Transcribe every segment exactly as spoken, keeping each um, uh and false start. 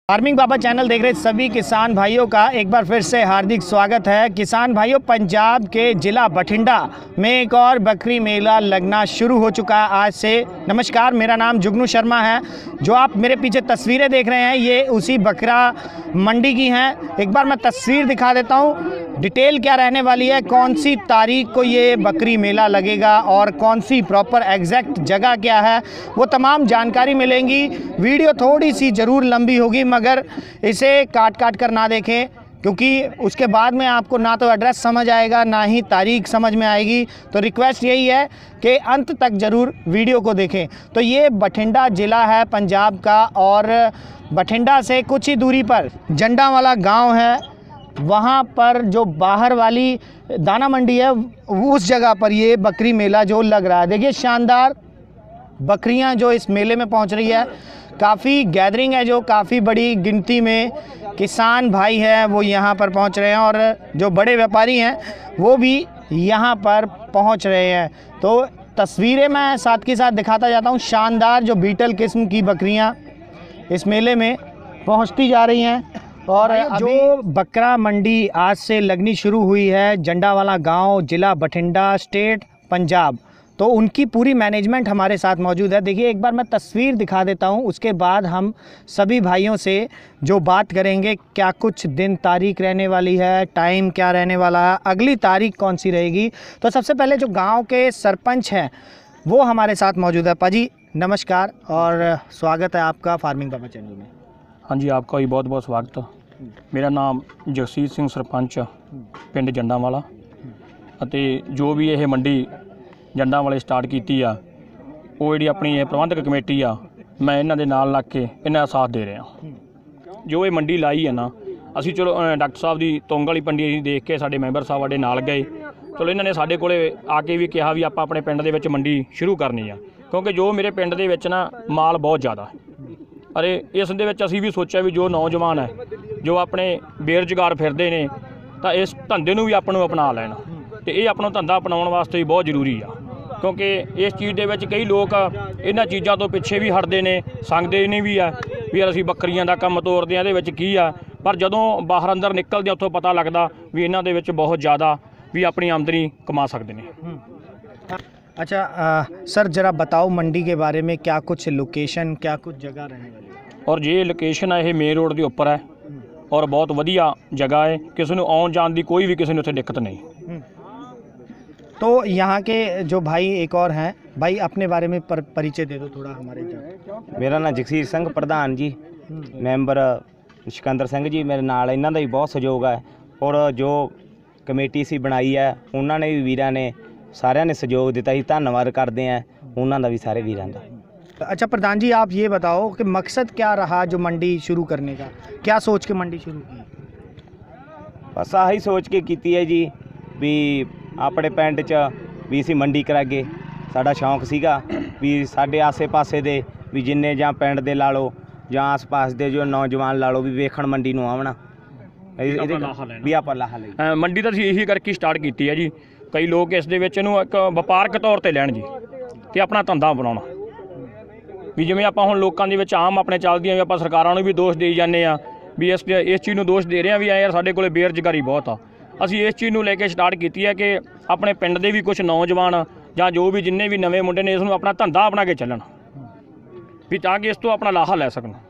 Farming बाबा channel देख रहे सभी किसान भाइयों का एक बार फिर से हार्दिक स्वागत है। किसान भाइयों, पंजाब के ज़िला बठिंडा में एक और बकरी मेला लगना शुरू हो चुका है आज से। नमस्कार, मेरा नाम जुगनू शर्मा है। जो आप मेरे पीछे तस्वीरें देख रहे हैं ये उसी बकरा मंडी की हैं। एक बार मैं तस्वीर दिखा देता हूँ, डिटेल क्या रहने वाली है, कौन सी तारीख को ये बकरी मेला लगेगा और कौन सी प्रॉपर एग्जैक्ट जगह क्या है, वो तमाम जानकारी मिलेंगी। वीडियो थोड़ी सी ज़रूर लंबी होगी मगर इसे काट काट कर ना देखें, क्योंकि उसके बाद में आपको ना तो एड्रेस समझ आएगा ना ही तारीख समझ में आएगी। तो रिक्वेस्ट यही है कि अंत तक ज़रूर वीडियो को देखें। तो ये बठिंडा ज़िला है पंजाब का और बठिंडा से कुछ ही दूरी पर जंडा वाला गांव है। वहाँ पर जो बाहर वाली दाना मंडी है उस जगह पर ये बकरी मेला जो लग रहा है। देखिए शानदार बकरियां जो इस मेले में पहुंच रही है, काफ़ी गैदरिंग है, जो काफ़ी बड़ी गिनती में किसान भाई हैं वो यहाँ पर पहुँच रहे हैं और जो बड़े व्यापारी हैं वो भी यहाँ पर पहुँच रहे हैं। तो तस्वीरें मैं साथ के साथ दिखाता जाता हूँ। शानदार जो बीटल किस्म की बकरियाँ इस मेले में पहुँचती जा रही हैं। और जो बकरा मंडी आज से लगनी शुरू हुई है, जंडा वाला गांव, ज़िला बठिंडा, स्टेट पंजाब, तो उनकी पूरी मैनेजमेंट हमारे साथ मौजूद है। देखिए एक बार मैं तस्वीर दिखा देता हूं, उसके बाद हम सभी भाइयों से जो बात करेंगे, क्या कुछ दिन तारीख रहने वाली है, टाइम क्या रहने वाला है, अगली तारीख कौन सी रहेगी। तो सबसे पहले जो गांव के सरपंच हैं वो हमारे साथ मौजूद है। पाजी नमस्कार और स्वागत है आपका फार्मिंग बाबा चैनल में। हाँ जी, आपका भी बहुत बहुत स्वागत। मेरा नाम जगसीत सिंह सरपंच पिंड जंडा वाला ਅਤੇ ਜੋ ਵੀ ਇਹ ਮੰਡੀ ਜੰਡਾਂ ਵਾਲੇ ਸਟਾਰਟ ਕੀਤੀ ਆ, ਉਹ ਜਿਹੜੀ ਆਪਣੀ ਇਹ ਪ੍ਰਬੰਧਕ ਕਮੇਟੀ ਆ, ਮੈਂ ਇਹਨਾਂ ਦੇ ਨਾਲ ਲੱਗ ਕੇ ਇਹਨਾਂ ਦਾ ਸਾਥ ਦੇ ਰਿਹਾ। ਜੋ ਇਹ ਮੰਡੀ ਲਾਈ ਹੈ ਨਾ, ਅਸੀਂ ਚਲੋ ਡਾਕਟਰ ਸਾਹਿਬ ਦੀ ਤੁੰਗ ਵਾਲੀ ਪੰਡੀ ਅਸੀਂ ਦੇਖ ਕੇ ਸਾਡੇ ਮੈਂਬਰ ਸਾਹਿਬ ਸਾਡੇ ਨਾਲ ਗਏ। ਚਲੋ ਇਹਨਾਂ ਨੇ ਸਾਡੇ ਕੋਲੇ ਆ ਕੇ ਵੀ ਕਿਹਾ ਵੀ ਆਪਾਂ ਆਪਣੇ ਪਿੰਡ ਦੇ ਵਿੱਚ ਮੰਡੀ ਸ਼ੁਰੂ ਕਰਨੀ ਆ, ਕਿਉਂਕਿ ਜੋ ਮੇਰੇ ਪਿੰਡ ਦੇ ਵਿੱਚ ਨਾ ਮਾਲ ਬਹੁਤ ਜ਼ਿਆਦਾ ਅਰੇ ਇਸ ਦੇ ਵਿੱਚ ਅਸੀਂ ਵੀ ਸੋਚਿਆ ਵੀ ਜੋ ਨੌਜਵਾਨ ਹੈ ਜੋ ਆਪਣੇ ਬੇਰੁਜ਼ਗਾਰ ਫਿਰਦੇ ਨੇ ਤਾਂ ਇਸ ਧੰਦੇ ਨੂੰ ਵੀ ਆਪਾਂ ਨੂੰ ਅਪਣਾ ਲੈਣ, ਤੇ ਇਹ ਆਪਣਾ ਧੰਦਾ ਅਪਣਾਉਣ ਵਾਸਤੇ ਵੀ ਬਹੁਤ ਜ਼ਰੂਰੀ ਆ। ਕਿਉਂਕਿ ਇਸ ਚੀਜ਼ ਦੇ ਵਿੱਚ ਕਈ ਲੋਕ ਇਹਨਾਂ ਚੀਜ਼ਾਂ ਤੋਂ ਪਿੱਛੇ ਵੀ ਹਟਦੇ ਨੇ, ਸੰਗਦੇ ਨੇ ਵੀ ਆ ਵੀ ਯਾਰ ਅਸੀਂ ਬੱਕਰੀਆਂ ਦਾ ਕੰਮ ਤੋਰਦੇ ਆ, ਇਹਦੇ ਵਿੱਚ ਕੀ ਆ। ਪਰ ਜਦੋਂ ਬਾਹਰ ਅੰਦਰ ਨਿਕਲਦੇ ਉੱਥੋਂ ਪਤਾ ਲੱਗਦਾ ਵੀ ਇਹਨਾਂ ਦੇ ਵਿੱਚ ਬਹੁਤ ਜ਼ਿਆਦਾ ਵੀ ਆਪਣੀ ਆਮਦਨੀ कमा सकते हैं। अच्छा आ, सर ज़रा बताओ मंडी के बारे में, क्या कुछ लोकेशन, क्या कुछ जगह रहने वाली है। और ये लोकेशन है, ये मेन रोड के ऊपर है और बहुत वधिया जगह है, किसी को आने जाने की कोई भी किसी ने उत्थे दिक्कत नहीं। तो यहाँ के जो भाई एक और हैं, भाई अपने बारे में पर, परिचय दे दो थोड़ा हमारे जो। मेरा नाम जगसीर सिंह प्रधान जी, मैंबर सिकंदर सिंह जी मेरे नाल, इन्हों का भी बहुत सहयोग है। और जो कमेटी सी बनाई है उन्होंने भी वीरां ने सारिਆਂ ने सहयोग दिता ही, धन्यवाद करते हैं उन्हों का भी सारे वीरां का। अच्छा प्रधान जी, आप ये बताओ कि मकसद क्या रहा जो मंडी शुरू करने का, क्या सोच के मंडी शुरू की। बस आही सोच के की है जी भी अपने पिंड च भी असीं मंडी करागे। साडा शौक सीगा भी साडे आसे पासे दे भी जिन्ने जां पिंड दे ला लो जां आस पास दे जो नौजवान ला लो भी वेखण मंडी नूं आवण भी आपां लाहा लई। मंडी ਤਾਂ ਅਸੀਂ ਇਹੀ ਕਰਕੇ ਸਟਾਰਟ ਕੀਤੀ ਹੈ ਜੀ। ਕਈ ਲੋਕ ਇਸ ਦੇ ਵਿੱਚ ਇਹਨੂੰ ਇੱਕ ਵਪਾਰਕ ਤੌਰ ਤੇ ਲੈਣ ਜੀ ਤੇ ਆਪਣਾ ਧੰਦਾ ਬਣਾਉਣਾ। ਵੀ ਜਿਵੇਂ ਆਪਾਂ ਹੁਣ ਲੋਕਾਂ ਦੇ ਵਿੱਚ ਆਮ ਆਪਣੇ ਚੱਲਦੀਆਂ ਵੀ ਆਪਾਂ ਸਰਕਾਰਾਂ ਨੂੰ ਵੀ ਦੋਸ਼ ਦੇਈ ਜਾਂਦੇ ਆ ਵੀ ਇਸ ਇਸ ਚੀਜ਼ ਨੂੰ ਦੋਸ਼ ਦੇ ਰਹੇ ਆ ਵੀ ਐ ਯਾਰ ਸਾਡੇ ਕੋਲੇ ਬੇਰੁਜ਼ਗਾਰੀ ਬਹੁਤ ਆ। ਅਸੀਂ ਇਸ ਚੀਜ਼ ਨੂੰ ਲੈ ਕੇ ਸਟਾਰਟ ਕੀਤੀ ਹੈ ਕਿ ਆਪਣੇ ਪਿੰਡ ਦੇ ਵੀ ਕੁਝ ਨੌਜਵਾਨ ਜਾਂ ਜੋ ਵੀ ਜਿੰਨੇ ਵੀ ਨਵੇਂ ਮੁੰਡੇ ਨੇ ਇਸ ਨੂੰ ਆਪਣਾ ਧੰਦਾ ਬਣਾ ਕੇ ਚੱਲਣ ਵੀ ਤਾਂ ਕਿ ਇਸ ਤੋਂ ਆਪਣਾ ਲਾਹਾ ਲੈ ਸਕਣ।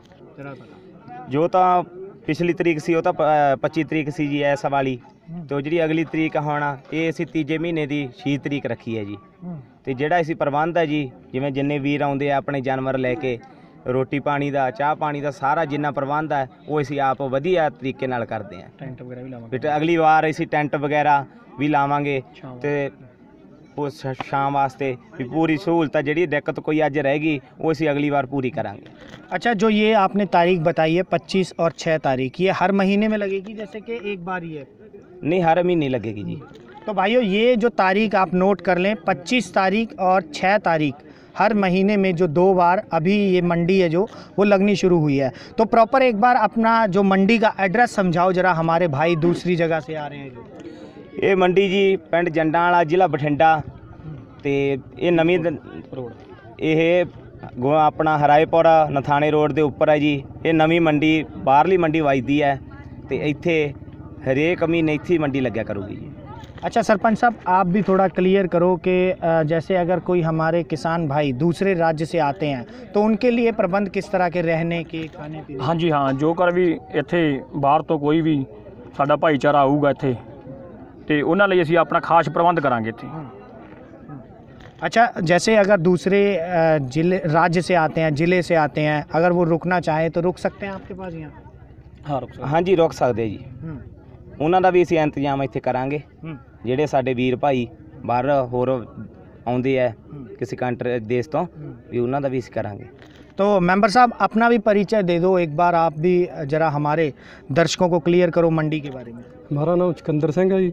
जो तो पिछली तरीक सी तो पच्ची तरीक सी जी इस वाली, तो जी अगली तरीक होना ये असी तीजे महीने की छे तरीक रखी है जी। तो जोड़ा असी प्रबंध है जी, जिमें जिन्ने वीर आउंदे अपने जानवर लैके रोटी पानी का चाह पानी का सारा जिन्ना प्रबंध है वो असी आप वधिया तरीके नाल करते हैं। ਟੈਂਟ ਵਗੈਰਾ ਵੀ ਲਾਵਾਂਗੇ, अगली बार असी टेंट वगैरह भी लावांगे तो उस शाम वास्ते भी पूरी सहूलत जी दिक्कत कोई अज रहेगी वो असी अगली बार पूरी करांगे। अच्छा, जो ये आपने तारीख बताई है पच्चीस और छः तारीख, ये हर महीने में लगेगी जैसे कि एक बार ही है? नहीं, हर महीने लगेगी जी। तो भाइयों ये जो तारीख आप नोट कर लें, पच्चीस तारीख और छः तारीख हर महीने में जो दो बार अभी ये मंडी है जो वो लगनी शुरू हुई है। तो प्रॉपर एक बार अपना जो मंडी का एड्रेस समझाओ ज़रा, हमारे भाई दूसरी जगह से आ रहे हैं जो। ये मंडी जी पिंड जंडा वाला, ज़िला बठिंडा, तो ये नवीं रोड, ये ਗੋ ਆਪਣਾ ਹਰਾਏਪੁਰ ਨਥਾਣੇ ਰੋਡ ਦੇ ਉੱਪਰ ਹੈ ਜੀ। ਇਹ ਨਵੀਂ ਮੰਡੀ ਬਾਹਰਲੀ ਮੰਡੀ ਵੱਜਦੀ ਹੈ ਤੇ ਇੱਥੇ ਹਰੇਕ ਮਹੀਨੇ ਇੱਥੇ ਹੀ ਮੰਡੀ ਲੱਗਿਆ ਕਰੂਗੀ ਜੀ। अच्छा सरपंच साहब, आप भी थोड़ा क्लियर करो कि अ, जैसे अगर कोई हमारे किसान भाई दूसरे राज्य से आते हैं तो उनके लिए प्रबंध किस तरह के रहने के, खाने पीने? ਹਾਂਜੀ ਹਾਂ, ਜੋ ਕਰ ਵੀ ਇੱਥੇ ਬਾਹਰ ਤੋਂ ਕੋਈ ਵੀ ਸਾਡਾ ਭਾਈਚਾਰਾ ਆਊਗਾ ਇੱਥੇ ਤੇ ਉਹਨਾਂ ਲਈ ਅਸੀਂ ਆਪਣਾ ਖਾਸ ਪ੍ਰਬੰਧ ਕਰਾਂਗੇ ਇੱਥੇ। अच्छा, जैसे अगर दूसरे अ, जिले राज्य से आते हैं, ज़िले से आते हैं, अगर वो रुकना चाहे तो रुक सकते हैं आपके पास यहाँ? ਹਾਂ ਰੁਕ ਸਕਦੇ। ਹਾਂਜੀ ਰੁਕ ਸਕਦੇ ਜੀ। ਉਹਨਾਂ ਦਾ ਵੀ ਅਸੀਂ ਇੰਤਜ਼ਾਮ ਇੱਥੇ ਕਰਾਂਗੇ। ਜਿਹੜੇ ਸਾਡੇ ਵੀਰ ਭਾਈ ਬਾਹਰ ਹੋਰ ਆਉਂਦੇ ਆ ਕਿਸੇ ਕੰਟਰੀ ਦੇਸ਼ ਤੋਂ ਵੀ ਉਹਨਾਂ ਦਾ ਵੀ ਅਸੀਂ ਕਰਾਂਗੇ। तो मेंबर साहब अपना भी परिचय दे दो एक बार, आप भी ज़रा हमारे दर्शकों को क्लियर करो मंडी के बारे में। ਮੇਰਾ ਨਾਮ ਸਿਕੰਦਰ ਸਿੰਘ ਹੈ ਜੀ,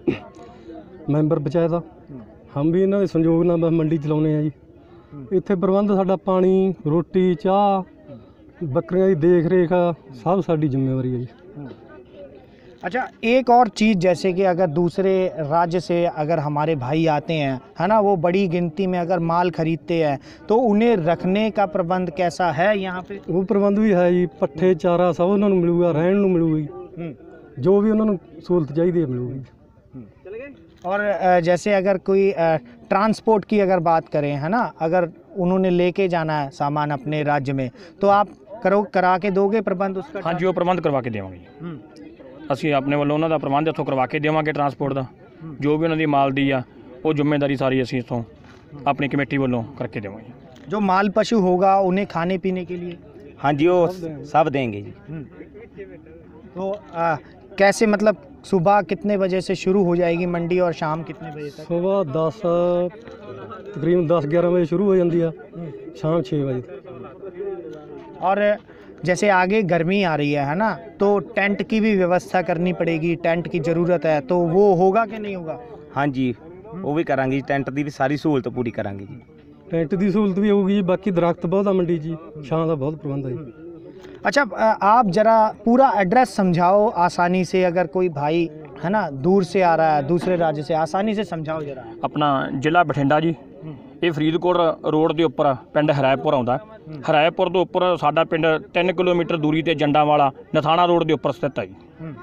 ਮੈਂਬਰ ਪੰਚਾਇਤ ਦਾ। ਹਮ ਵੀ ਇਹਨਾਂ ਦੇ ਸੰਯੋਗ ਨਾਲ ਬਸ ਮੰਡੀ ਚਲਾਉਂਦੇ ਆ ਜੀ। ਇੱਥੇ ਪ੍ਰਬੰਧ ਸਾਡਾ ਪਾਣੀ, ਰੋਟੀ, ਚਾਹ, ਬੱਕਰੀਆਂ ਦੀ ਦੇਖ ਰੇਖ ਸਭ ਸਾਡੀ ਜ਼ਿੰਮੇਵਾਰੀ ਹੈ ਜੀ। अच्छा, एक और चीज़, जैसे कि अगर दूसरे राज्य से अगर हमारे भाई आते हैं, है ना, वो बड़ी गिनती में अगर माल खरीदते हैं तो उन्हें रखने का प्रबंध कैसा है यहाँ पे? ਉਹ ਪ੍ਰਬੰਧ ਵੀ ਹੈ ਜੀ, ਪੱਠੇ ਚਾਰਾ ਸਭ ਉਹਨਾਂ ਨੂੰ ਮਿਲੂਗਾ, ਰਹਿਣ ਨੂੰ ਮਿਲੂਗੀ, ਜੋ ਵੀ ਉਹਨਾਂ ਨੂੰ ਸਹੂਲਤ ਚਾਹੀਦੀ ਹੈ ਮਿਲੂਗੀ। और अ, जैसे अगर कोई अ, ट्रांसपोर्ट की अगर बात करें, है ना, अगर उन्होंने लेके जाना है सामान अपने राज्य में तो आप करो करा के दोगे प्रबंध उसका? ਹਾਂਜੀ ਉਹ ਪ੍ਰਬੰਧ ਕਰਵਾ ਕੇ ਦੇਵਾਂਗੇ ਜੀ। ਅਸੀਂ ਆਪਣੇ ਵੱਲੋਂ ਉਹਨਾਂ ਦਾ ਪ੍ਰਬੰਧ ਇੱਥੋਂ ਕਰਵਾ ਕੇ ਦੇਵਾਂਗੇ ਟਰਾਂਸਪੋਰਟ ਦਾ। ਜੋ ਵੀ ਉਹਨਾਂ ਦੀ ਮਾਲ ਦੀ ਆ ਉਹ ਜ਼ਿੰਮੇਵਾਰੀ ਸਾਰੀ ਅਸੀਂ ਇੱਥੋਂ ਆਪਣੀ ਕਮੇਟੀ ਵੱਲੋਂ ਕਰਕੇ ਦੇਵਾਂਗੇ। जो माल पशु होगा उन्हें खाने पीने के लिए? ਹਾਂਜੀ ਉਹ ਸਭ ਦੇंगे जी। तो आ, कैसे, मतलब सुबह कितने बजे से शुरू हो जाएगी मंडी और शाम कितने बजे तक? ਸਵੇਰ ਦਸ ਤਕਰੀਬਨ ਦਸ ਗਿਆਰਾਂ ਵਜੇ ਸ਼ੁਰੂ ਹੋ ਜਾਂਦੀ ਆ, ਸ਼ਾਮ ਛੇ ਵਜੇ। और जैसे आगे गर्मी आ रही है है ना, तो टेंट की भी व्यवस्था करनी पड़ेगी, टेंट की ज़रूरत है, तो वो होगा कि नहीं होगा? ਹਾਂਜੀ ਉਹ ਵੀ ਕਰਾਂਗੇ ਜੀ। ਟੈਂਟ ਦੀ ਵੀ ਸਾਰੀ ਸਹੂਲਤ ਪੂਰੀ ਕਰਾਂਗੇ ਜੀ। ਟੈਂਟ ਦੀ ਸਹੂਲਤ ਵੀ ਹੋਊਗੀ ਜੀ। ਬਾਕੀ ਦਰਖਤ ਬਹੁਤ ਆ ਮੰਡੀ ਜੀ, ਛਾਂ ਦਾ ਬਹੁਤ ਪ੍ਰਬੰਧ ਹੈ ਜੀ। अच्छा, आ, आप ज़रा पूरा एड्रेस समझाओ आसानी से, अगर कोई भाई है ना दूर से आ रहा है, दूसरे राज्य से, आसानी से समझाओ ज़रा। ਆਪਣਾ ਜ਼ਿਲ੍ਹਾ ਬਠਿੰਡਾ ਜੀ। ਇਹ ਫਰੀਦਕੋਟ ਰੋਡ ਦੇ ਉੱਪਰ ਪਿੰਡ ਹਰਾਏਪੁਰ ਆਉਂਦਾ। ਹਰਾਏਪੁਰ ਤੋਂ ਉੱਪਰ ਸਾਡਾ ਪਿੰਡ ਤਿੰਨ ਕਿਲੋਮੀਟਰ ਦੂਰੀ ਤੇ ਜੰਡਾਂਵਾਲਾ ਨਥਾਣਾ ਰੋਡ ਦੇ ਉੱਪਰ ਸਥਿਤ ਹੈ ਜੀ।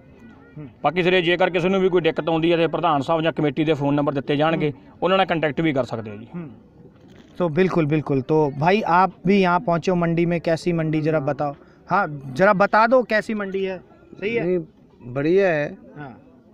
ਬਾਕੀ ਸਿਰੇ ਜੇਕਰ ਕਿਸੇ ਨੂੰ ਵੀ ਕੋਈ ਦਿੱਕਤ ਆਉਂਦੀ ਹੈ ਤੇ ਪ੍ਰਧਾਨ ਸਾਹਿਬ ਜਾਂ ਕਮੇਟੀ ਦੇ फ़ोन ਨੰਬਰ ਦਿੱਤੇ ਜਾਣਗੇ, ਉਹਨਾਂ ਨਾਲ ਕੰਟੈਕਟ ਵੀ ਕਰ ਸਕਦੇ ਆ ਜੀ। तो बिल्कुल बिल्कुल। तो भाई आप भी यहाँ पहुँचे मंडी में, कैसी मंडी ज़रा बताओ। हाँ ज़रा बता दो कैसी मंडी है। सही है, बढ़िया है। हाँ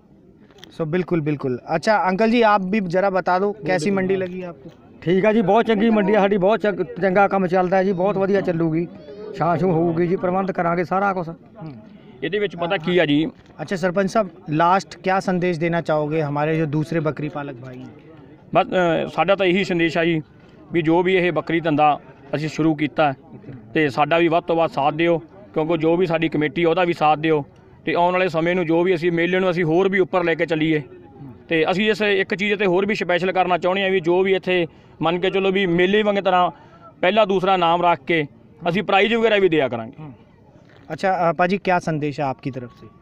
सो बिल्कुल बिल्कुल। अच्छा अंकल जी, आप भी ज़रा बता दो कैसी मंडी लगी आपको? ਠੀਕ ਆ ਜੀ, ਬਹੁਤ ਚੰਗੀ ਮੰਡੀ ਆ ਸਾਡੀ, ਬਹੁਤ ਚੰਗ- ਚੰਗਾ ਕੰਮ ਚੱਲਦਾ ਜੀ, ਬਹੁਤ ਵਧੀਆ ਚੱਲੂਗੀ। ਛਾਂ ਛੂੰ ਹੋਊਗੀ ਜੀ, ਪ੍ਰਬੰਧ ਕਰਾਂਗੇ ਸਾਰਾ ਕੁਝ। ਇਹਦੇ ਵਿੱਚ ਪਤਾ ਕੀ ਆ ਜੀ, अच्छा सरपंच साहब, लास्ट क्या संदेश देना चाहोगे हमारे जो दूसरे बकरी पालक भाई हैं? ਬਸ ਅ, ਸਾਡਾ ਤਾਂ ਇਹੀ ਸੰਦੇਸ਼ ਆ ਜੀ ਵੀ ਜੋ ਵੀ ਇਹ ਬੱਕਰੀ ਧੰਦਾ ਅਸੀਂ ਸ਼ੁਰੂ ਕੀਤਾ ਤੇ ਸਾਡਾ ਵੀ ਵੱਧ ਤੋਂ ਵੱਧ ਸਾਥ ਦਿਓ, ਕਿਉਂਕਿ ਜੋ ਵੀ ਸਾਡੀ ਕਮੇਟੀ ਉਹਦਾ ਵੀ ਸਾਥ ਦਿਓ ਤੇ ਆਉਣ ਵਾਲੇ ਸਮੇਂ ਨੂੰ ਜੋ ਵੀ ਅਸੀਂ ਮੇਲੇ ਨੂੰ ਅਸੀਂ ਹੋਰ ਵੀ ਉੱਪਰ ਲੈ ਕੇ ਚੱਲੀਏ। ਤੇ ਅਸੀਂ ਇਸ ਇੱਕ ਚੀਜ਼ ਤੇ ਹੋਰ ਵੀ ਸਪੈਸ਼ਲ ਕਰਨਾ ਚਾਹੁੰਦੇ ਹਾਂ ਵੀ ਜੋ ਵੀ ਇੱਥੇ ਮੰਨ ਕੇ ਚਲੋ ਵੀ ਮੇਲੇ ਵਾਂਗ ਤਰ੍ਹਾਂ ਪਹਿਲਾ ਦੂਸਰਾ ਨਾਮ ਰੱਖ ਕੇ ਅਸੀਂ ਪ੍ਰਾਈਜ਼ ਵਗੈਰਾ ਵੀ ਦਿਆ ਕਰਾਂਗੇ। अच्छा अ, पाजी क्या संदेश है आपकी तरफ से?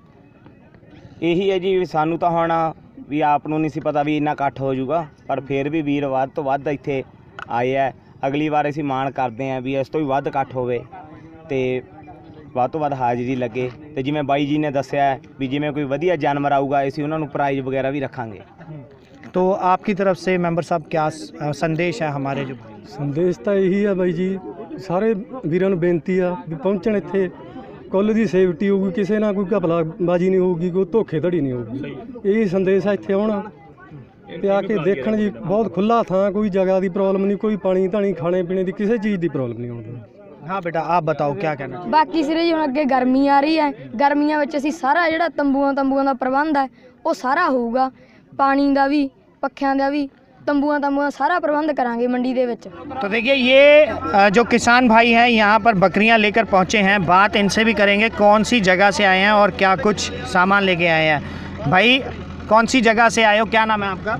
ਇਹੀ ਹੈ ਜੀ ਵੀ ਸਾਨੂੰ ਤਾਂ ਹੁਣ ਵੀ ਆਪ ਨੂੰ ਨਹੀਂ ਸੀ ਪਤਾ ਵੀ ਇੰਨਾ ਇਕੱਠ ਹੋ ਜਾਊਗਾ, ਪਰ ਫਿਰ ਵੀ ਵੀਰ ਵੱਧ ਤੋਂ ਵੱਧ ਇੱਥੇ ਆਏ ਆ। ਅਗਲੀ ਵਾਰ ਅਸੀਂ ਮਾਣ ਕਰਦੇ ਹਾਂ ਵੀ ਇਸ ਤੋਂ ਵੀ ਵੱਧ ਇਕੱਠ ਹੋਵੇ ਤੇ ਵੱਧ ਤੋਂ ਵੱਧ ਹਾਜ਼ਰੀ ਲੱਗੇ। ਤੇ ਜਿਵੇਂ ਬਾਈ ਜੀ ਨੇ ਦੱਸਿਆ ਵੀ ਜਿਵੇਂ ਕੋਈ ਵਧੀਆ ਜਾਨਵਰ ਆਊਗਾ ਅਸੀਂ ਉਹਨਾਂ ਨੂੰ ਪ੍ਰਾਈਜ਼ ਵਗੈਰਾ ਵੀ ਰੱਖਾਂਗੇ। तो आपकी तरफ से मेंबर साहब क्या अ, संदेश है हमारे जो भाई? ਸੰਦੇਸ਼ ਤਾਂ ਇਹੀ ਆ ਬਾਈ ਜੀ, ਸਾਰੇ ਵੀਰਾਂ ਨੂੰ ਬੇਨਤੀ ਆ ਵੀ ਪਹੁੰਚਣ ਇੱਥੇ। ਕੁੱਲ ਦੀ ਸੇਫਟੀ ਹੋਊਗੀ, ਕਿਸੇ ਨਾਲ ਕੋਈ ਘਪਲਾਬਾਜੀ ਨਹੀਂ ਹੋਊਗੀ, ਕੋਈ ਧੋਖੇਧੜੀ ਨਹੀਂ ਹੋਊਗੀ। ਇਹ ਸੰਦੇਸ਼ ਆ, ਇੱਥੇ ਆਉਣਾ ਤੇ ਆ ਕੇ ਦੇਖਣ ਜੀ। ਬਹੁਤ ਖੁੱਲਾ ਥਾਂ, ਕੋਈ ਜਗ੍ਹਾ ਦੀ ਪ੍ਰੋਬਲਮ ਨਹੀਂ, ਕੋਈ ਪਾਣੀ ਧਾਣੀ ਖਾਣੇ ਪੀਣੇ ਦੀ ਕਿਸੇ ਚੀਜ਼ ਦੀ ਪ੍ਰੋਬਲਮ ਨਹੀਂ ਆਉਂਦੀ। हाँ बेटा आप बताओ क्या कहना चाहिए? ਬਾਕੀ ਸਿਰੇ ਜੀ ਹੁਣ ਅੱਗੇ ਗਰਮੀ ਆ ਰਹੀ ਹੈ, ਗਰਮੀਆਂ ਵਿੱਚ ਅਸੀਂ ਸਾਰਾ ਜਿਹੜਾ ਤੰਬੂਆਂ ਤੰਬੂਆਂ ਦਾ ਪ੍ਰਬੰਧ ਹੈ ਉਹ ਸਾਰਾ ਹੋਊਗਾ। ਪਾਣੀ ਦਾ ਵੀ, ਪੱਖਿਆਂ ਦਾ ਵੀ, तंबुआ तंबुआ सारा प्रबंध करांगे मंडी दे विच। तो देखिए ये अ, जो किसान भाई हैं यहाँ पर बकरियाँ लेकर पहुँचे हैं, बात इनसे भी करेंगे कौन सी जगह से आए हैं और क्या कुछ सामान लेके आए हैं। भाई कौन सी जगह से आए हो, क्या नाम है आपका?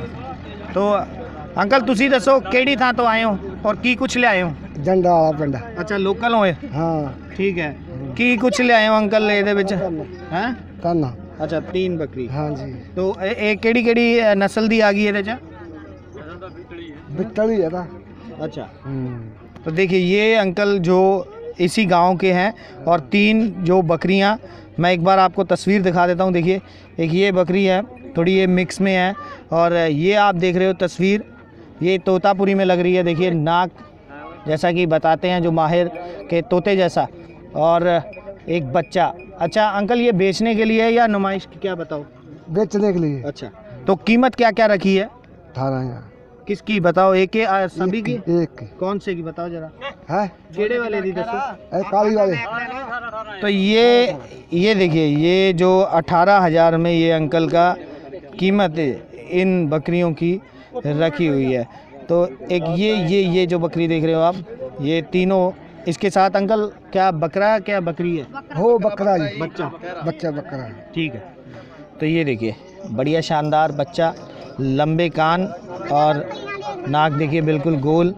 तो अंकल तुसी दसो केड़ी थां तो आए हो और की कुछ ले आए हो? जंडा वाला पिंड। अच्छा लोकल होए? हाँ ठीक है। की कुछ ले आए हो अंकल ਇਹਦੇ ਵਿੱਚ हैं? ताना। अच्छा तीन बकरी। हाँ जी। तो ਇਹ ਕਿਹੜੀ ਕਿਹੜੀ ਨਸਲ ਦੀ ਆ ਗਈ ਇਹਦੇ ਚ? बिट्टली है ता। अच्छा, तो देखिए ये अंकल जो इसी गांव के हैं और तीन जो बकरियां, मैं एक बार आपको तस्वीर दिखा देता हूं। देखिए एक ये बकरी है, थोड़ी ये मिक्स में है, और ये आप देख रहे हो तस्वीर, ये तोतापुरी में लग रही है। देखिए नाक जैसा कि बताते हैं जो माहिर के तोते जैसा, और एक बच्चा। अच्छा अंकल ये बेचने के लिए या नुमाइश की, क्या बताओ? बेचने के लिए। अच्छा, तो कीमत क्या क्या रखी है? अठारह हजार। किसकी बताओ? एक के आ, सभी की? एक की। कौन से की बताओ जरा? है केड़े वाले दी दसो? ए, काली वाले। तो ये ये देखिए ये जो अठारह हजार में ये अंकल का कीमत इन बकरियों की रखी हुई है। तो एक ये ये ये जो बकरी देख रहे हो आप, ये तीनों इसके साथ अंकल क्या बकरा क्या बकरी है? हो बकरा जी। बच्चा बच्चा बकरा। ठीक है। तो ये देखिए बढ़िया शानदार बच्चा, लंबे कान और नाक देखिए बिल्कुल गोल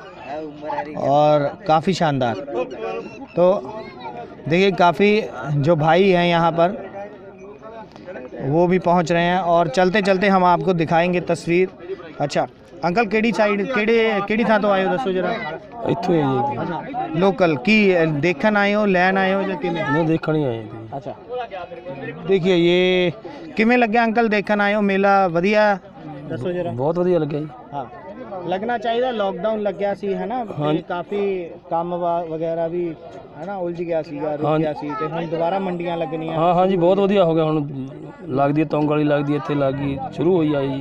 और काफ़ी शानदार। तो देखिए काफ़ी जो भाई हैं यहाँ पर वो भी पहुँच रहे हैं, और चलते चलते हम आपको दिखाएंगे तस्वीर। अच्छा अंकल केड़ी साइड केड़े केड़ी था तो आयो दसो जरा? ਇੱਥੋਂ ਹੀ ਆਏ ਜੀ। अच्छा लोकल की देखन आए हो, लैन आए हो या किमें? ਨਹੀਂ ਦੇਖਣ ਹੀ ਆਏ ਜੀ। अच्छा देखिए ये किमें लग गया अंकल, देखन आए हो मेला वधिया दसो जरा? ਬਹੁਤ ਵਧੀਆ ਲੱਗਿਆ ਜੀ। हाँ लगना चाहिए, लॉकडाउन लग गया सी है ना, हाँ। ते काफी काम वा- वगैरह भी है ना उलझ गया सीगा, रुक हाँ। गया सी, ते हुण दोबारा मंडियां लगनियां। ਹਾਂ ਹਾਂ ਜੀ ਬਹੁਤ ਵਧੀਆ ਹੋ ਗਿਆ ਹੁਣ। ਲੱਗਦੀ ਹੈ ਤੌਂਗ ਵਾਲੀ, ਲੱਗਦੀ ਹੈ ਇੱਥੇ ਲੱਗ ਗਈ, ਸ਼ੁਰੂ ਹੋਈ ਆਈ ਜੀ।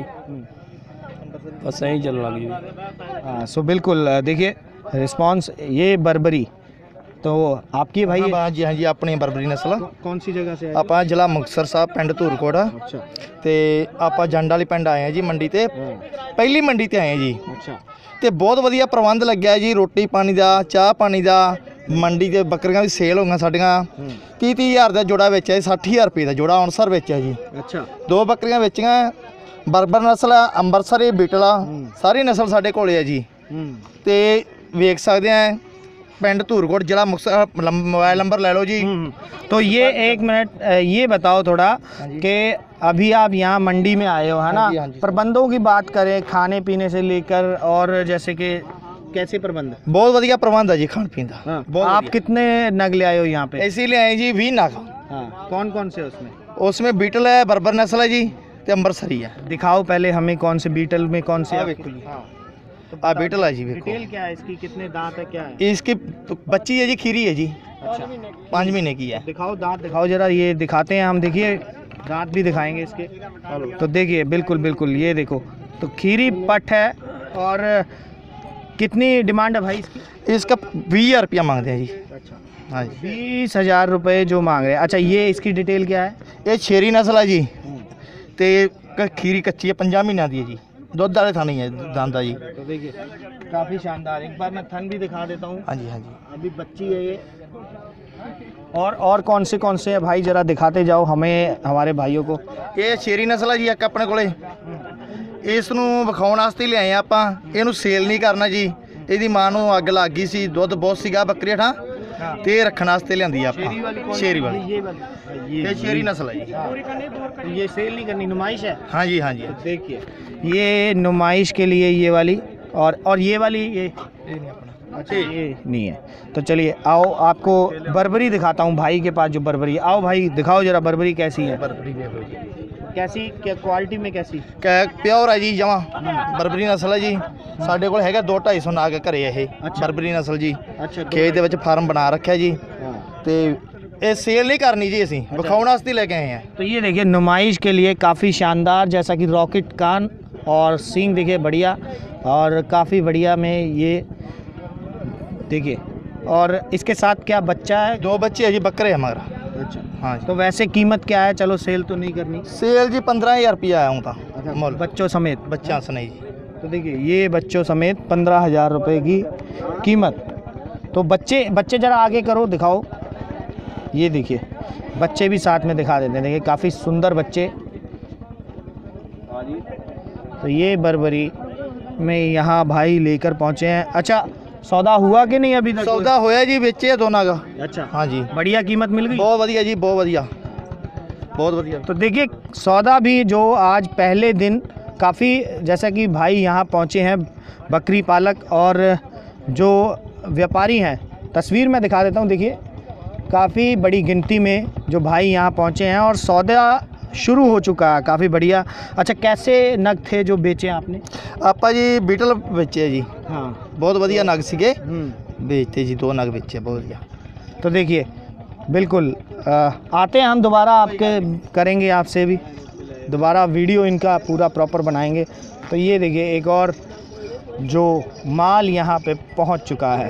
बस यहीं चलने लगी जी। हाँ सो बिल्कुल देखिए रिस्पांस। ये बर्बरी तो आपकी है भाई? ਹਾਂ ਜੀ ਹਾਂ ਜੀ ਆਪਣੀ ਬਰਬਰੀ ਨਸਲ। कौन सी जगह से? ਆਪਾਂ ਜ਼ਿਲ੍ਹਾ ਮੁਕਤਸਰ ਸਾਹਿਬ ਪਿੰਡ ਧੂਰਕੋਟ ਆ अच्छा ਤੇ ਆਪਾਂ ਜੰਡ ਵਾਲੀ ਪਿੰਡ ਆਏ ਆ ਜੀ ਮੰਡੀ ਤੇ, ਪਹਿਲੀ ਮੰਡੀ ਤੇ ਆਏ ਆ ਜੀ। अच्छा ਤੇ ਬਹੁਤ ਵਧੀਆ ਪ੍ਰਬੰਧ ਲੱਗਿਆ ਜੀ, ਰੋਟੀ ਪਾਣੀ ਦਾ, ਚਾਹ ਪਾਣੀ ਦਾ। ਮੰਡੀ ਦੇ ਬੱਕਰੀਆਂ ਵੀ ਸੇਲ ਹੋਈਆਂ ਸਾਡੀਆਂ। ਤੀਹ ਤੀਹ ਹਜ਼ਾਰ ਦਾ ਜੋੜਾ ਵੇਚਿਆ ਜੀ, ਸੱਠ ਹਜ਼ਾਰ ਰੁਪਏ ਦਾ ਜੋੜਾ ਅਨਸਰ ਵੇਚਿਆ ਜੀ। अच्छा ਦੋ ਬੱਕਰੀਆਂ ਵੇਚੀਆਂ, ਬਰਬਰ ਨਸਲ ਆ, ਅੰਮ੍ਰਿਤਸਰੀ ਬੀਟਲ ਆ, ਸਾਰੀ ਨਸਲ ਸਾਡੇ ਕੋਲੇ ਆ ਜੀ। ਤੇ ਵੇਖ ਸਕਦੇ ਆ ਪਿੰਡ ਧੂਰਕੋਟ ਜ਼ਿਲ੍ਹਾ ਮੁਕਤਸਰ। ਲੰਬ- मोबाइल नंबर ले लो जी। तो ये एक मिनट अ, ये बताओ थोड़ा कि अभी आप यहाँ मंडी में आए हो है ना, हाँ जी, हाँ जी। प्रबंधों की बात करें खाने पीने से लेकर, और जैसे कि कैसे प्रबंध? ਬਹੁਤ ਵਧੀਆ ਪ੍ਰਬੰਧ ਹੈ ਜੀ ਖਾਣ ਪੀਣ ਦਾ। हाँ। बहुत आप बढ़िया। कितने नग ले आए हो यहाँ पे? इसीलिए आए जी बीस नाग। हाँ कौन कौन से उसमें? उसमें बीटल है, बर्बर नस्ल है जी, ते अंबरसरी है। दिखाओ पहले हमें कौन से बीटल में कौन से हाँ, आपके- बिल्कुल जी। हाँ। तो आ बीटल है जी, देखो डिटेल क्या है इसकी, कितने दांत है, क्या है? इसकी बच्ची है जी, खीरी है जी, अच्छा पाँच महीने की है। दिखाओ दांत दिखाओ जरा, ये दिखाते हैं हम। देखिए दांत भी दिखाएंगे इसके। तो देखिए बिल्कुल बिल्कुल ये देखो, तो खीरी पट है। और कितनी डिमांड है भाई इसकी? इसका बीस हज़ार रुपया मांगते हैं जी। अच्छा हाँ जी। बीस हजार रुपये जो मांग रहे हैं। अच्छा ये इसकी डिटेल क्या है? ये शेरी नस्ल है जी, ते क- खीरी कच्ची है, पंजा महीना दी है जी, दुध वाले थानी है दांदा जी। तो देखिए काफ़ी शानदार, एक बार मैं थन भी दिखा देता हूँ। हाँ जी हाँ जी। अभी बच्ची है ये। और और कौन से कौन से है भाई, जरा दिखाते जाओ हमें, हमारे भाइयों को। ਇਹ ਸ਼ੇਰੀ ਨਸਲ ਹੈ ਜੀ ਇੱਕ ਆਪਣੇ ਕੋਲੇ। ਇਸ ਨੂੰ ਵਿਖਾਉਣ ਵਾਸਤੇ ਲਿਆਏ ਆ ਆਪਾਂ, ਇਹਨੂੰ ਸੇਲ ਨਹੀਂ ਕਰਨਾ ਜੀ। ਇਹਦੀ ਮਾਂ ਨੂੰ ਅੱਗ ਲੱਗ ਗਈ ਸੀ, ਦੁੱਧ ਬਹੁਤ ਸੀਗਾ ਬੱਕਰੀ ਠਾਂ, ਤੇ ਇਹ ਰੱਖਣ ਵਾਸਤੇ ਲਿਆਂਦੀ ਆ शेरी वाली ਆਪਾਂ। कौन ਸ਼ੇਰੀ सी? ਵਾਲੀ, ये वाली, ਇਹ ਸ਼ੇਰੀ नस्ल है जी। तो ये सेल नहीं करनी, नुमाइश है। हाँ जी हाँ जी। देखिए ये नुमाइश के लिए ये वाली, और और ये वाली ये अच्छा ये नहीं है। तो चलिए आओ आपको बर्बरी दिखाता हूँ भाई के पास जो बर्बरी है। आओ भाई दिखाओ जरा बर्बरी कैसी है, कैसी क्या क्वालिटी में कैसी? ਕੈ ਪਿਓਰ ਹੈ ਜੀ ਜਮਾ, ਬਰਬਰੀ ਨਸਲ ਹੈ ਜੀ। ਸਾਡੇ ਕੋਲ ਹੈਗਾ ਦੋ ਢਾਈ ਸੌ ਨਾਗ ਘਰੇ ਇਹ ਬਰਬਰੀ ਨਸਲ ਜੀ। अच्छा ਖੇਤ ਦੇ ਵਿੱਚ ਫਾਰਮ ਬਣਾ ਰੱਖਿਆ ਜੀ, हाँ। ਤੇ ਇਹ ਸੇਲ ਨਹੀਂ ਕਰਨੀ ਜੀ, ਅਸੀਂ ਵਿਖਾਉਣ ਵਾਸਤੇ ਲੈ ਕੇ ਆਏ ਹਾਂ। तो ये देखिए नुमाइश के लिए काफ़ी शानदार, जैसा कि रॉकेट कान और सींग देखिए बढ़िया, और काफ़ी बढ़िया में ये देखिए। और इसके साथ क्या बच्चा है? दो बच्चे है जी, बकरे है मगर। अच्छा हाँ जी। तो वैसे कीमत क्या है? चलो सेल तो नहीं करनी। सेल जी पंद्रह हज़ार रुपया आया हूँ था मोल, बच्चों समेत? बच्चा से नहीं जी। तो देखिए ये बच्चों समेत पंद्रह हज़ार रुपये की कीमत। तो बच्चे बच्चे ज़रा आगे करो, दिखाओ। ये देखिए बच्चे भी साथ में दिखा देते हैं, देखिए काफ़ी सुंदर बच्चे। तो ये बर्बरी में यहाँ भाई लेकर पहुँचे हैं। अच्छा सौदा हुआ कि नहीं अभी तक? सौदा होया जी, बेचे दो नाग। अच्छा हाँ जी, बढ़िया कीमत मिल गई। बहुत बढ़िया जी, बहुत बढ़िया, बहुत बढ़िया। तो देखिए सौदा भी जो आज पहले दिन काफ़ी जैसा कि भाई यहाँ पहुँचे हैं बकरी पालक और जो व्यापारी हैं, तस्वीर में दिखा देता हूँ। देखिए काफ़ी बड़ी गिनती में जो भाई यहाँ पहुँचे हैं और सौदा शुरू हो चुका है, काफ़ी बढ़िया। अच्छा, कैसे नग थे जो बेचे आपने? ਆਪਾਂ ਜੀ ਬੀਟਲ ਵੇਚੇ ਜੀ, हाँ। ਬਹੁਤ ਵਧੀਆ ਨਗ ਸੀਗੇ, हम्म। ਵੇਚਤੇ जी, दो नग बेचे, बहुत बढ़िया। तो देखिए बिल्कुल आ, आते हैं हम दोबारा आपके करेंगे आपसे भी दोबारा वीडियो इनका पूरा प्रॉपर बनाएंगे। तो ये देखिए एक और जो माल यहाँ पे पहुँच चुका है।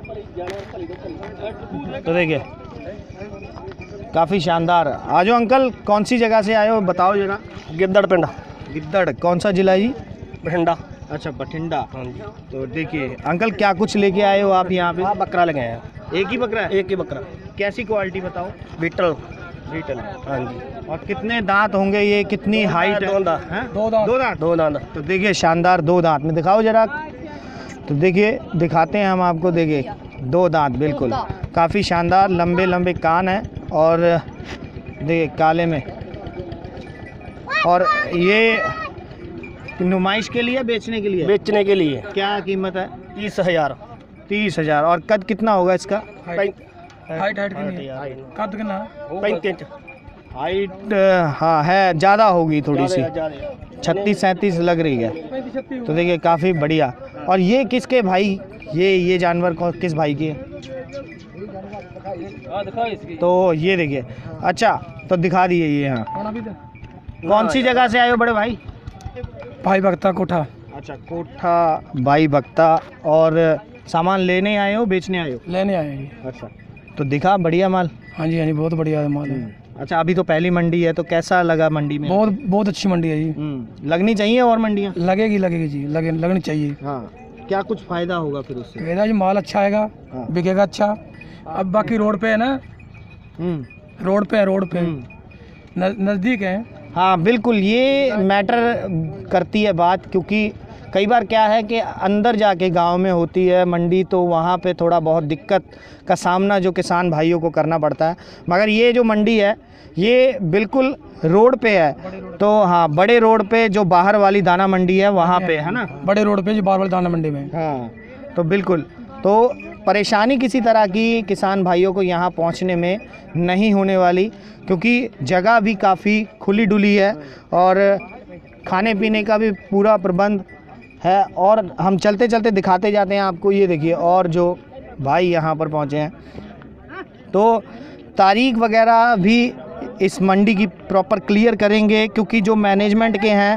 तो देखिए काफ़ी शानदार। आ जाओ अंकल, कौन सी जगह से आए हो बताओ जरा। गिद्दड़ पिंड गिद्दड़ कौन सा जिला है जी? बठिंडा। अच्छा, बठिंडा। हाँ जी। तो देखिए अंकल क्या कुछ लेके आए हो आप यहाँ पे? हाँ, बकरा लगे हैं। एक ही बकरा है? एक ही बकरा। कैसी क्वालिटी बताओ? बीटल। बीटल। हाँ जी। और कितने दांत होंगे ये, कितनी हाइट है? दो दांत। हैं? दो दांत। दो दांत। दो दांत। तो देखिए शानदार दो दांत में दिखाओ जरा। तो देखिए दिखाते हैं हम आपको। देखिए दो दांत बिल्कुल काफ़ी शानदार, लंबे लंबे कान हैं और देखिए काले में। और ये नुमाइश के लिए, बेचने के लिए? बेचने के लिए। क्या कीमत है? तीस हजार। तीस हजार। और कद कितना होगा इसका? हाइट हाइट कितनी है? कद कितना? पैंतीस इंच। हाइट हाँ है, ज़्यादा होगी थोड़ी सी, छत्तीस सैंतीस लग रही है। तो देखिए काफ़ी बढ़िया। और ये किसके भाई, ये ये जानवर को किस भाई की है? तो ये देखिए। अच्छा, तो दिखा दिए ये। हाँ, कौन सी जगह से आए हो बड़े भाई? भाई बख्ता कोठा। अच्छा, कोठा भाई बख्ता। और सामान लेने आए हो बेचने आए हो? लेने आए हैं। अच्छा, तो दिखा बढ़िया माल? हाँ जी, हाँ जी, बहुत बढ़िया माल है। अच्छा, अभी तो पहली मंडी है, तो कैसा लगा मंडी में? बहुत बहुत अच्छी मंडी है जी। हम्म, लगनी चाहिए और मंडियाँ? लगेगी लगेगी जी, लगे लगनी चाहिए। हाँ, क्या कुछ फायदा होगा फिर उससे? मेरा जी माल अच्छा आएगा, हाँ। बिकेगा अच्छा। अब बाकी रोड पे है ना, हम्म। रोड पे है, रोड पे हम्म। न- नज़दीक है। हाँ बिल्कुल, ये मैटर करती है बात, क्योंकि कई बार क्या है कि अंदर जाके गांव में होती है मंडी, तो वहाँ पे थोड़ा बहुत दिक्कत का सामना जो किसान भाइयों को करना पड़ता है। मगर ये जो मंडी है ये बिल्कुल रोड पे है, तो हाँ बड़े रोड पे जो बाहर वाली दाना मंडी है वहाँ पे है ना, बड़े रोड पे जी, बार बार दाना मंडी में। हाँ तो बिल्कुल, तो परेशानी किसी तरह की किसान भाइयों को यहाँ पहुँचने में नहीं होने वाली, क्योंकि जगह भी काफ़ी खुली डुली है और खाने पीने का भी पूरा प्रबंध है। और हम चलते चलते दिखाते जाते हैं आपको। ये देखिए और जो भाई यहाँ पर पहुँचे हैं, तो तारीख वगैरह भी इस मंडी की प्रॉपर क्लियर करेंगे, क्योंकि जो मैनेजमेंट के हैं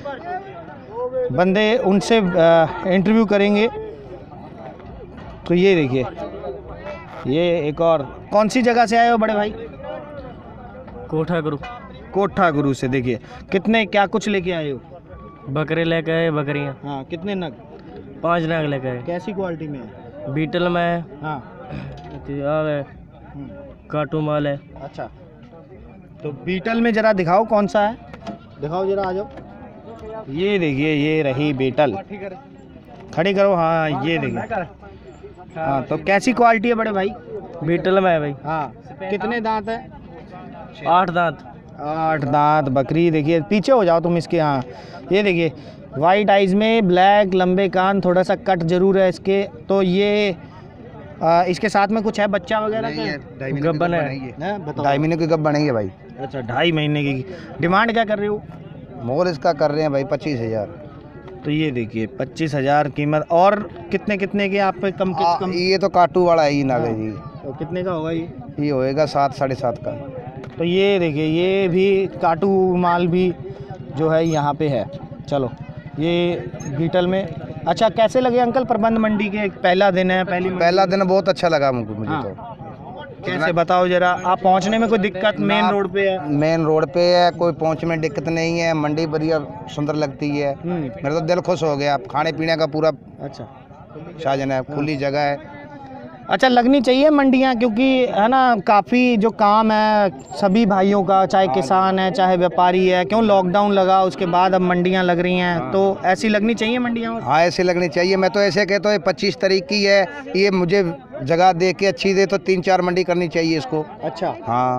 बंदे उनसे इंटरव्यू करेंगे। तो ये देखिए, ये एक और, कौन सी जगह से आए हो बड़े भाई? कोठा गुरु। कोठा गुरु से। देखिए कितने क्या कुछ लेके आए हो? बकरे लेके आए, बकरियाँ हाँ, कितने नग? पांच नाग लेके आए। कैसी क्वालिटी में है? बीटल में है, हाँ। और है, हम्म, काटू माल है। अच्छा, तो बीटल में जरा दिखाओ कौन सा है, दिखाओ जरा, आ जाओ। ये देखिए, ये रही बीटल, खड़ी करो। हाँ ये देखिए। हाँ, तो कैसी क्वालिटी है बड़े भाई? बीटल में है भाई। हाँ, कितने दांत है? आठ दांत। आठ दांत बकरी। देखिए पीछे हो जाओ तुम इसके। हाँ ये देखिए, वाइट आइज में, ब्लैक, लंबे कान, थोड़ा सा कट जरूर है इसके। तो ये आ, इसके साथ में कुछ है बच्चा वगैरह का? गब्बन है। ढाई महीने की कब बनेंगे भाई? अच्छा, ढाई महीने की। डिमांड क्या कर रहे हो? मोल इसका कर रहे हैं भाई पच्चीस हजार। तो ये देखिए पच्चीस हजार कीमत। और कितने कितने के आप पे कम किस कम? ये तो काटू वाला है ही नाग है जी। तो कितने का होगा ये? ये होएगा सात साढ़े सात का। तो ये देखिए, ये भी काटू माल भी जो है यहाँ पे है। चलो, ये बीटल में। अच्छा, कैसे लगे अंकल प्रबंध मंडी के? पहला दिन है, पहली मंडी। पहला दिन बहुत अच्छा लगा मुझे मुझे हाँ। तो। कैसे बताओ जरा, आप पहुँचने में कोई दिक्कत? मेन रोड पे है? मेन रोड पे है, कोई पहुंचने में दिक्कत नहीं है। मंडी बढ़िया सुंदर लगती है। हम्म, मेरा तो दिल खुश हो गया। खाने पीने का पूरा अच्छा साधन है, खुली जगह है। अच्छा, लगनी चाहिए मंडियाँ, क्योंकि है ना काफ़ी जो काम है सभी भाइयों का, चाहे किसान है चाहे व्यापारी है। क्यों लॉकडाउन लगा उसके बाद अब मंडियाँ लग रही हैं, तो ऐसी लगनी चाहिए मंडियाँ। हाँ ऐसे लगनी चाहिए। मैं तो ऐसे कहता हूँ पच्चीस तारीख की है, ये मुझे जगह दे के अच्छी दे तो तीन चार मंडी करनी चाहिए इसको। अच्छा, हाँ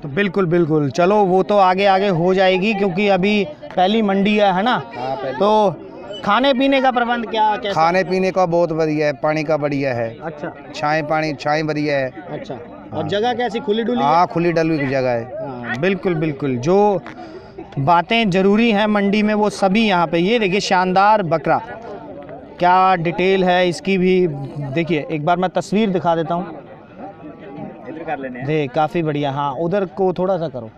तो बिल्कुल बिल्कुल, चलो वो तो आगे आगे हो जाएगी क्योंकि अभी पहली मंडी है है ना। तो खाने पीने का प्रबंध क्या कैसा? खाने पीने का बहुत बढ़िया है, पानी का बढ़िया है, अच्छा छाए पानी छाए बढ़िया है। अच्छा, और जगह कैसी, खुली डुली? हाँ खुली डली की जगह है। हाँ, बिल्कुल बिल्कुल, जो बातें ज़रूरी हैं मंडी में वो सभी यहाँ पे। ये देखिए शानदार बकरा, क्या डिटेल है इसकी भी देखिए। एक बार मैं तस्वीर दिखा देता हूँ, इधर कर लेने दे काफ़ी बढ़िया। हाँ उधर को थोड़ा सा करो,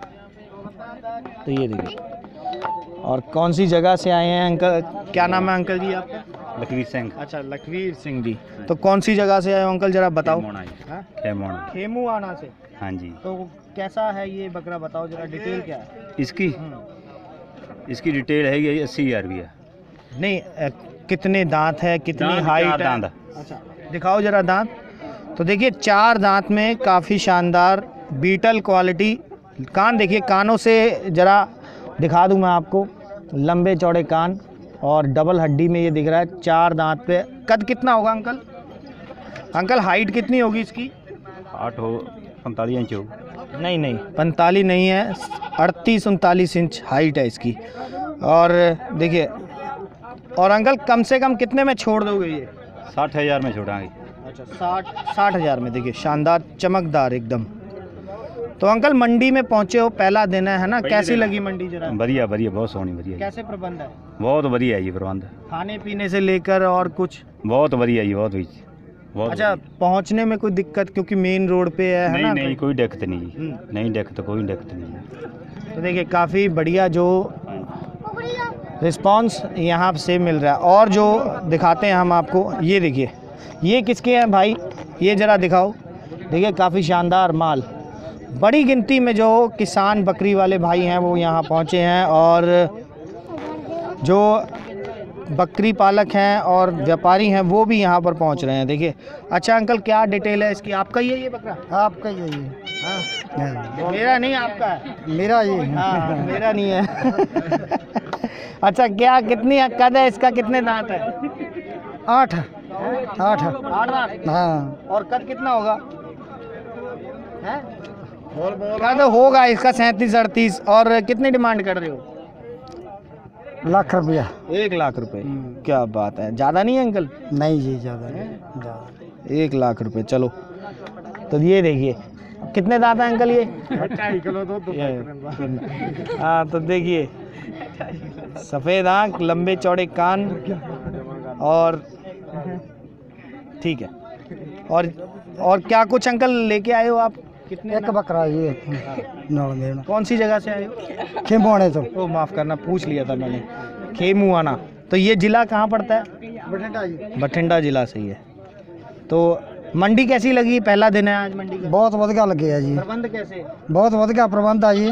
तो ये देखिए। और कौन सी जगह से आए हैं अंकल, क्या नाम है अंकल जी आपका? लखवीर सिंह अच्छा लखवीर सिंह जी, तो कौन सी जगह से आए हो अंकल जरा बताओ। हाँ? खेमोना। खेमू आना से। हाँ जी। तो कैसा है ये बकरा, बताओ जरा डिटेल क्या है इसकी इसकी डिटेल है ये अस्सी हज़ार रुपया। नहीं अ, कितने दांत है, कितनी दांत, हाइट चार है? दांत। अच्छा दिखाओ जरा दांत। तो देखिए चार दांत में काफ़ी शानदार बीटल क्वालिटी। कान देखिए, कानों से जरा दिखा दूं मैं आपको, लंबे चौड़े कान और डबल हड्डी में ये दिख रहा है। चार दांत पे। कद कितना होगा अंकल? अंकल हाइट कितनी होगी इसकी? आठ हो पैंतालीस इंच हो। नहीं नहीं पैंतालीस नहीं है, अड़तीस उनतालीस इंच हाइट है इसकी। और देखिए, और अंकल कम से कम कितने में छोड़ दोगे ये? साठ हज़ार में छोड़ाएंगे। अच्छा साठ साठ हज़ार में। देखिए शानदार चमकदार एकदम। तो अंकल मंडी में पहुंचे हो, पहला दिन है ना, कैसी लगी मंडी जरा? बढ़िया बढ़िया, बहुत सोहनी बढ़िया। कैसे प्रबंध है? बहुत बढ़िया है जी प्रबंध, खाने पीने से लेकर और कुछ? बहुत बढ़िया जी, बहुत बहुत। अच्छा पहुंचने में कोई दिक्कत, क्योंकि मेन रोड पे है, है नहीं ना? नहीं कोई दिक्कत नहीं जी, हम्म। नहीं दिक्कत, कोई दिक्कत नहीं। तो देखिए काफ़ी बढ़िया जो रिस्पांस यहाँ से मिल रहा है। और जो दिखाते हैं हम आपको, ये देखिए ये किसके हैं भाई, ये ज़रा दिखाओ। देखिए काफ़ी शानदार माल, बड़ी गिनती में जो किसान बकरी वाले भाई हैं वो यहाँ पहुँचे हैं, और जो बकरी पालक हैं और व्यापारी हैं वो भी यहाँ पर पहुँच रहे हैं। देखिए अच्छा अंकल क्या डिटेल है इसकी? आपका ही है ये बकरा? आपका ही है। हाँ मेरा नहीं, आपका है? मेरा ये हाँ मेरा नहीं है। अच्छा क्या, कितनी कद है इसका, कितने दांत है? आठ आठ आठ दांत। हाँ। और कद कितना होगा? है कद होगा इसका सैंतीस अड़तीस। और कितनी डिमांड कर रहे हो? लाख रुपया। एक लाख रुपए, क्या बात है, ज़्यादा नहीं है अंकल? नहीं जी ज़्यादा नहीं। एक लाख रुपए। चलो तो ये देखिए कितने दांत हैं अंकल ये? हाँ तो देखिए सफ़ेद आँख, लंबे चौड़े कान, और ठीक है। और और क्या कुछ अंकल लेके आए हो आप? कितने? एक बकरा ये नौ देना। कौन सी जगह से आए हो? खेमोने तो। ओ माफ़ करना, पूछ लिया था मैंने। खेमुआना। तो ये ज़िला कहाँ पड़ता है? बठिंडा जी। बठिंडा जिला से ही है। तो मंडी कैसी लगी, पहला दिन है आज मंडी का? बहुत वधिया लगे है जी। प्रबंध कैसे? बहुत वधिया प्रबंध है जी।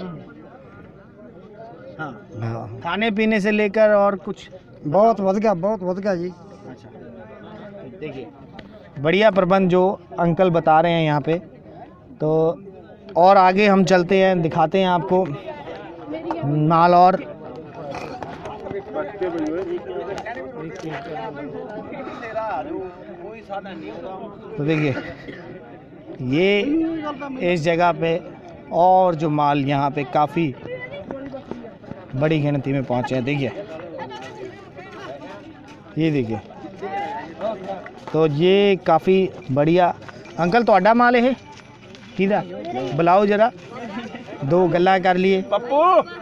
हाँ हाँ खाने पीने से लेकर और कुछ? बहुत वधिया, बहुत वधिया जी। अच्छा देखिए बढ़िया प्रबंध जो अंकल बता रहे हैं यहाँ पे। तो और आगे हम चलते हैं, दिखाते हैं आपको माल। और तो देखिए ये इस जगह पे और जो माल यहाँ पे काफ़ी बड़ी गिनती में पहुँचे हैं। देखिए ये देखिए, तो ये काफ़ी बढ़िया। अंकल तो माल है किधर बुलाओ जरा, दो गल्ला कर लिए। पप्पू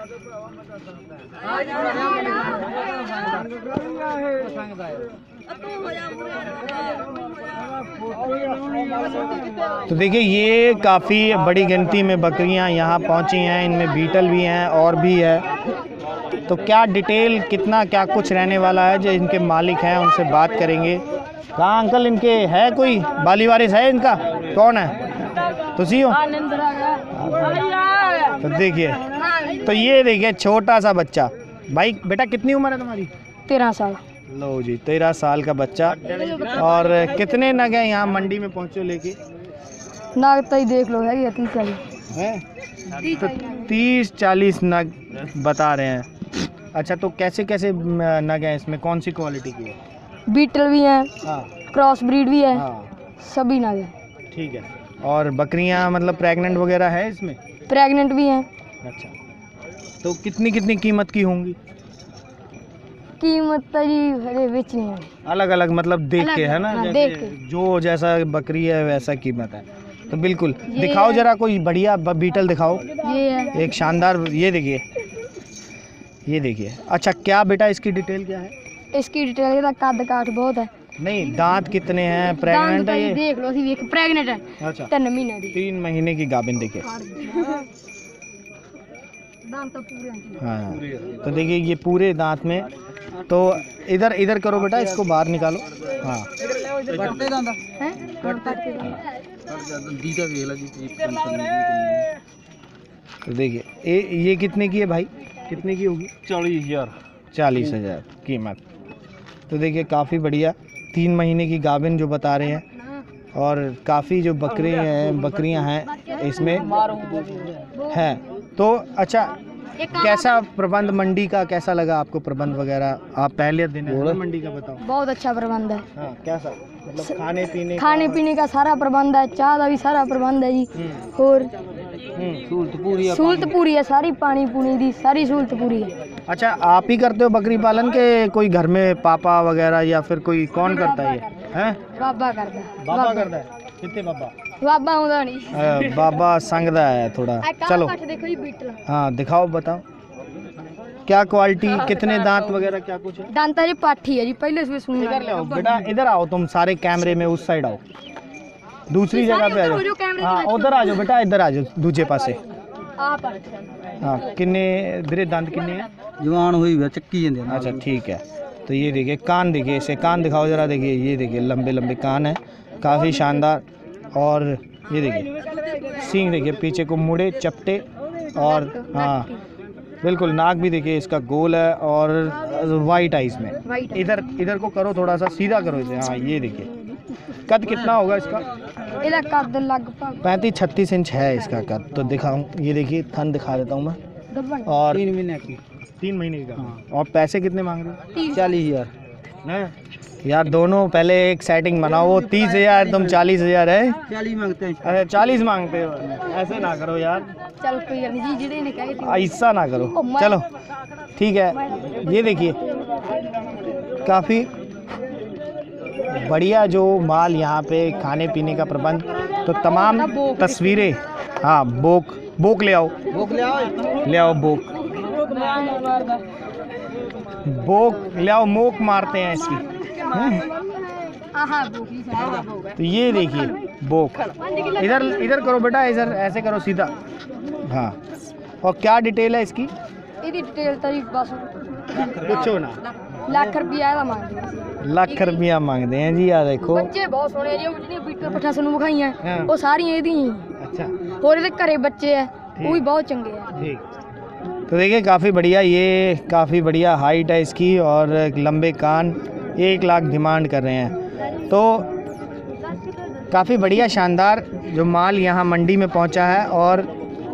तो देखिए ये काफ़ी बड़ी गिनती में बकरियां यहाँ पहुँची हैं, इनमें बीटल भी हैं और भी है। तो क्या डिटेल कितना क्या कुछ रहने वाला है, जो इनके मालिक हैं उनसे बात करेंगे। कहाँ अंकल इनके है कोई बाली वारिस है इनका? कौन है? तुसी हो? तो देखिए, तो ये देखिए छोटा सा बच्चा। भाई बेटा कितनी उम्र है तुम्हारी? तेरह साल। लो जी तेरह साल का बच्चा। और कितने नग हैं यहाँ मंडी में पहुँचो लेके? नाग तो ही देख लो है तीस चालीस हैं तो तीस चालीस नग बता रहे हैं। अच्छा तो कैसे कैसे नग हैं इसमें, कौन सी क्वालिटी की है? बीटल भी हैं, हाँ क्रॉस ब्रीड भी है, हाँ सभी नाग हैं। ठीक है। और बकरियां मतलब प्रेग्नेंट वगैरह है इसमें? प्रेग्नेंट भी हैं। अच्छा, तो कितनी कितनी कीमत की होंगी? कीमत तो जी हरे बेचनी है, अलग अलग मतलब देख अलग- के है ना, हाँ, जैसे देख के। जो जैसा बकरी है वैसा कीमत है। तो बिल्कुल ये दिखाओ है। जरा कोई बढ़िया ब- बीटल दिखाओ, ये है। एक शानदार, ये देखिए, ये देखिए। अच्छा, क्या बेटा इसकी डिटेल क्या है? इसकी डिटेल का कद काठ बहुत है। नहीं, दांत कितने हैं, दांत प्रेग्नेंट तो है जी ये? देख लो, ਅਸੀਂ ਵੇਖ प्रेग्नेंट है, अच्छा, तीन महीने ਦੀ। तीन महीने की गाभिन देखिए। दांत तो पूरे हैं। हाँ, तो देखिए ये पूरे दांत में। तो इधर इधर करो बेटा, इसको बाहर निकालो। हाँ, हैं? हाँ, पट्टे दांत। तो देखिए ये ये कितने की है भाई, कितने की होगी? चालीस हज़ार चालीस हजार कीमत। तो देखिए काफ़ी बढ़िया, तीन महीने की गाभिन जो बता रहे हैं, और काफ़ी जो बकरे हैं, बकरियां हैं इसमें हैं। तो अच्छा, कैसा प्रबंध मंडी का कैसा लगा आपको? प्रबंध वगैरह आप पहले दिन है ना मंडी का, बताओ। बहुत अच्छा प्रबंध है। हाँ, कैसा मतलब खाने पीने खाने पीने का सारा प्रबंध है, चाह का भी सारा प्रबंध है जी। और सहूलत पूरी है। सहूलत पूरी है सारी, पानी पूनी दी सारी सहूलत पूरी है। अच्छा, आप ही करते हो बकरी पालन के कोई घर में पापा वगैरह या फिर कोई कौन करता है ये? हैं? बाबा करता है। बाबा करता है? कितने बाबा? बाबा आਉਂਦਾ नहीं। अ, बाबा संगदा है थोड़ा। चलो देखो जी बीटल हाँ दिखाओ, बताओ क्या क्वालिटी, कितने दांत वगैरह क्या कुछ है? दांता जी पाठी है जी, पहले से सुन इधर ले आओ बेटा, इधर आओ तुम सारे कैमरे में, उस साइड आओ, दूसरी जगह पे आ जाओ। हाँ उधर आ जाओ बेटा, इधर आ जाओ दूजे पासे। आप हाँ, किन्ने बिरे दांत किन्ने हैं? जवान हुई है चक्की जंदे अच्छा ठीक है। तो ये देखिए कान, देखिए इसे कान दिखाओ जरा, देखिए ये देखिए लंबे लंबे कान है, काफ़ी शानदार। और ये देखिए सींग, देखिए पीछे को मुड़े चपटे, और हाँ बिल्कुल नाक भी देखिए इसका गोल है, और वाइट आइज में। वाइट इधर इधर को करो, थोड़ा सा सीधा करो इसे। हाँ ये देखिए, कद कितना होगा इसका? ਇਹਦਾ ਕੱਦ लगभग पैंतीस छत्तीस इंच है इसका कद। तो दिखाऊँ, ये देखिए थन दिखा देता हूँ मैं। गब्बन और तीन महीने की तीन महीने का। और पैसे कितने मांग रहे हो? चालीस हज़ार हैं? यार दोनों पहले एक सेटिंग बनाओ, वो तीस हजार तुम चालीस हजार है। चालीस मांगते हैं। अरे चालीस मांगते हो, ऐसे ना करो यार, चल कोई गल नहीं जी, जेडे ने कहे ऐसा ना करो। चलो ठीक है, ये देखिए काफ़ी बढ़िया जो माल यहाँ पे, खाने पीने का प्रबंध। तो तमाम तस्वीरें, हाँ बोक बोक ले आओ, भूख ले आओ। ले आओ बोक, बोक ले आओ, मोक मारते हैं इसकी। आहा भूखी से तो ये देखिए बोक, इधर इधर करो बेटा, इधर ऐसे करो सीधा। हाँ, और क्या डिटेल है इसकी? ਇਹਦੀ डिटेल ਤਾਂ ਜੀ बस पूछो ना। ਲੱਖ ਰੁਪਿਆ ਇਹਦਾ ਮੰਗਦੇ। ਲੱਖ ਰੁਪਇਆ ਮੰਗਦੇ हैं जी। ਆ ਦੇਖੋ, ਬੱਚੇ ਬਹੁਤ ਸੋਹਣੇ ਜੀ, ਉਹ ਜਿਹੜੀਆਂ ਬੀਟਲ ਪੱਠਾਂ ਸਾਨੂੰ ਵਿਖਾਈਆਂ ਹਾਂ। ਉਹ ਸਾਰੀਆਂ ਇਹਦੀਆਂ। अच्छा ਹੋਰ ਇਹਦੇ ਘਰੇ ਬੱਚੇ ਆ, ਉਹ ਵੀ ਬਹੁਤ ਚੰਗੇ ਆ। ठीक। तो देखिए काफ़ी बढ़िया, ये काफ़ी बढ़िया हाइट है इसकी, और लंबे कान, एक लाख डिमांड कर रहे हैं। तो काफ़ी बढ़िया शानदार जो माल यहाँ मंडी में पहुँचा है, और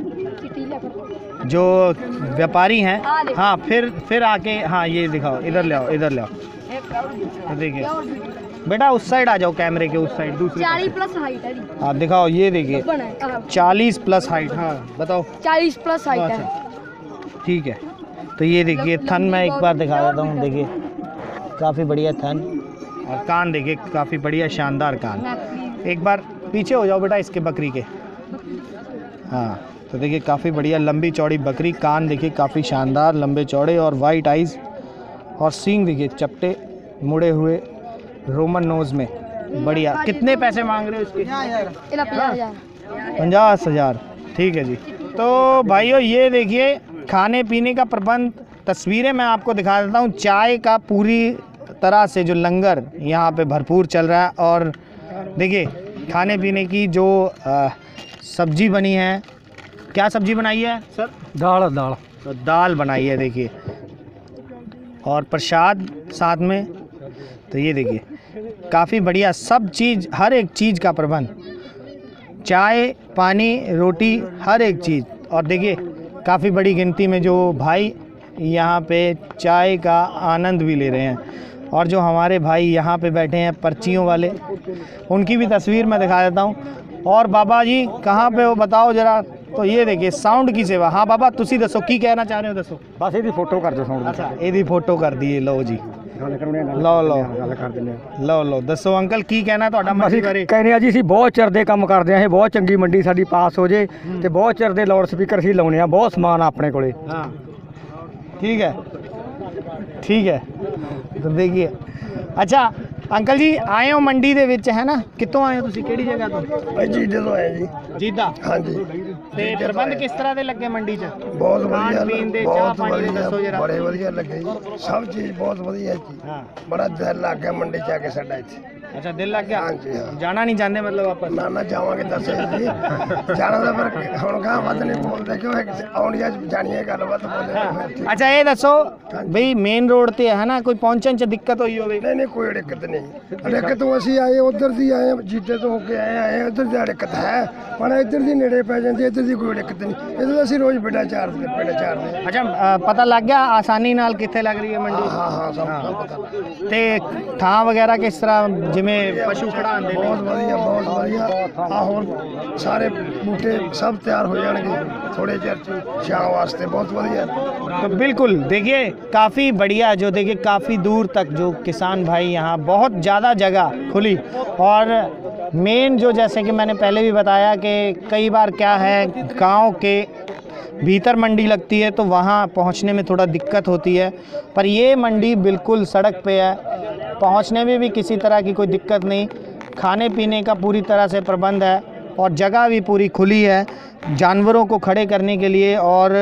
जो व्यापारी हैं, हाँ फिर फिर आके, हाँ ये दिखाओ, इधर ले आओ, इधर ले आओ। तो देखिए बेटा उस साइड आ जाओ, कैमरे के उस साइड, दूसरी चालीस प्लस हाइट है जी। हाँ दिखाओ, ये देखिए बना है चालीस प्लस हाइट। हाँ बताओ। चालीस प्लस हाइट है। ठीक है, तो ये देखिए थन मैं एक बार दिखा देता हूँ, देखिए काफ़ी बढ़िया थन, और कान देखिए काफ़ी बढ़िया शानदार कान। एक बार पीछे हो जाओ बेटा इसके बकरी के। हाँ तो देखिए काफ़ी बढ़िया लंबी चौड़ी बकरी, कान देखिए काफ़ी शानदार लंबे चौड़े, और वाइट आइज़, और सींग देखिए चपटे मुड़े हुए, रोमन नोज में बढ़िया। कितने पैसे मांग रहे हो इसके? ਇਹਦਾ ਪੰਜਾਹ ਹਜ਼ਾਰ। पचास हज़ार। ठीक है जी। तो भाइयों ये देखिए खाने पीने का प्रबंध, तस्वीरें मैं आपको दिखा देता हूँ। चाय का पूरी तरह से जो लंगर यहाँ पे भरपूर चल रहा है, और देखिए खाने पीने की जो आ, सब्जी बनी है, क्या सब्जी बनाई है सर? दाल दाल तो दाल बनाई है देखिए, और प्रसाद साथ में। तो ये देखिए काफ़ी बढ़िया सब चीज़, हर एक चीज़ का प्रबंध, चाय पानी रोटी हर एक चीज़। और देखिए काफ़ी बड़ी गिनती में जो भाई यहाँ पे चाय का आनंद भी ले रहे हैं, और जो हमारे भाई यहाँ पे बैठे हैं पर्चियों वाले, उनकी भी तस्वीर मैं दिखा देता हूँ। और बाबा जी कहाँ पे हो बताओ जरा। तो ये देखिए साउंड की सेवा। हाँ बाबा तुसी दसो की कहना चाह रहे हो, दसो। बस ਇਹਦੀ ਫੋਟੋ ਕਰ ਦਿਓ ਸਾਊਂਡ अच्छा ਇਹਦੀ फोटो कर दी लो जी, ਗੱਲ ਕਰਾਉਣੇ ਲਓ ਲਓ ਗੱਲ ਕਰ ਦਿੰਦੇ ਆ। ਲਓ ਲਓ ਦੱਸੋ ਅੰਕਲ ਕੀ ਕਹਿਣਾ ਤੁਹਾਡਾ ਮੰਡੀ ਬਾਰੇ। ਕਹਿੰਦੇ ਆ ਜੀ ਅਸੀਂ ਬਹੁਤ ਚਿਰ ਦੇ ਕੰਮ ਕਰਦੇ ਆ, ਇਹ ਬਹੁਤ ਚੰਗੀ ਮੰਡੀ ਸਾਡੀ ਪਾਸ ਹੋ ਜੇ ਤੇ ਬਹੁਤ ਚਿਰ ਦੇ ਲਾਊਡ ਸਪੀਕਰ ਅਸੀਂ ਲਾਉਣੇ ਆ, ਬਹੁਤ ਸਮਾਨ ਆ ਆਪਣੇ ਕੋਲੇ। हाँ ठीक है ठीक है। तो देखिए अच्छा अंकल जी आए हो मंडी ਦੇ ਵਿੱਚ ਹੈ ਨਾ, ਕਿੱਥੋਂ ਆਏ ਹੋ ਤੁਸੀਂ, ਕਿਹੜੀ ਜਗ੍ਹਾ ਤੋਂ? ਭਾਈ ਜੀ ਜਦੋਂ ਆਏ ਜੀ। ਜੀਦਾ। ਹਾਂਜੀ ਤੇ ਪ੍ਰਬੰਧ ਕਿਸ ਤਰ੍ਹਾਂ ਦੇ ਲੱਗੇ ਮੰਡੀ 'ਚ? ਬਹੁਤ ਵਧੀਆ, ਖਾਣ ਪੀਣ ਦੇ, ਚਾਹ ਬਹੁਤ ਪਾਣੀ ਦੇ ਦੱਸੋ ਵਧੀਆ, ਜਰਾ। ਬੜੇ ਵਧੀਆ ਲੱਗੇ ਜੀ, ਸਭ ਚੀਜ਼ ਬਹੁਤ ਵਧੀਆ ਜੀ। हाँ ਬੜਾ ਦਿਲ ਲੱਗ ਗਿਆ ਮੰਡੀ ਚ ਆ ਕੇ ਸਾਡਾ ਇੱਥੇ। अच्छा दिल लग गया। हाँ जी, हाँ। जाना नहीं चाहते मतलब वापस? ਨਾ ਨਾ ਜਾਵਾਂਗੇ ਦੱਸੋ ਜੀ, ਜਾਣਾ ਤਾਂ ਫਿਰ ਹੁਣ ਕਹਾਂ ਵੱਧ ਨਹੀਂ ਬੋਲਦੇ ਕਿਉਂ ਆਉਣੀਆਂ ਜਾਣੀਆਂ ਗੱਲਬਾਤ ਬੋਲਦੇ। अच्छा ये दसो भाई मेन रोड ਤੇ ਹੈ ਨਾ ਕੋਈ ਪਹੁੰਚਣ 'ਚ ਦਿੱਕਤ ਹੋਈ ਹੋਵੇ? ਨਹੀਂ ਨਹੀਂ ਕੋਈ ਦਿੱਕਤ ਨਹੀਂ, ਦਿੱਕਤ ਤੋਂ ਅਸੀਂ ਆਏ ਉਧਰ ਦੀ ਆਏ ਜੀਤੇ ਤੋਂ ਹੋ ਕੇ ਆਏ ਆਏ ਉਧਰ ਦੀ ਦਿੱਕਤ ਹੈ, ਪਰ ਇੱਧਰ ਦੀ ਨੇੜੇ ਪੈ ਜਾਂਦੀ, ਇੱਧਰ ਦੀ ਕੋਈ ਦਿੱਕਤ ਨਹੀਂ, ਇੱਧਰ ਅਸੀਂ ਰੋਜ਼ ਬੇਟਾ ਚਾਰਦੇ ਬੇਟਾ ਚਾਰਦੇ। अच्छा अ, पता लग गया आसानी ਨਾਲ ਕਿੱਥੇ ਲੱਗ ਰਹੀ ਹੈ ਮੰਡੀ? ਹਾਂ ਹਾਂ ਸਭ ਸਭ ਪਤਾ। ਤੇ ਥਾਂ ਵਗੈਰਾ ਕਿਸ ਤਰ੍ਹਾਂ ਜਿਵੇਂ ਪਸ਼ੂ ਖੜਾਉਂਦੇ ਨੇ? ਬਹੁਤ ਵਧੀਆ ਬਹੁਤ ਵਧੀਆ। ਆ ਹੁਣ ਸਾਰੇ ਬੂਟੇ ਸਭ ਤਿਆਰ ਹੋ ਜਾਣਗੇ ਥੋੜੇ ਚਿਰ ਚ ਛਾਂ ਵਾਸਤੇ, ਬਹੁਤ ਵਧੀਆ। तो बिल्कुल देखिए काफ़ी बढ़िया, जो देखिए काफ़ी दूर तक जो किसान भाई यहाँ बहुत ज़्यादा जगह खुली। और मेन जो जैसे कि मैंने पहले भी बताया कि कई बार क्या है गांव के भीतर मंडी लगती है तो वहाँ पहुँचने में थोड़ा दिक्कत होती है, पर ये मंडी बिल्कुल सड़क पे है, पहुँचने में भी किसी तरह की कोई दिक्कत नहीं, खाने पीने का पूरी तरह से प्रबंध है और जगह भी पूरी खुली है जानवरों को खड़े करने के लिए, और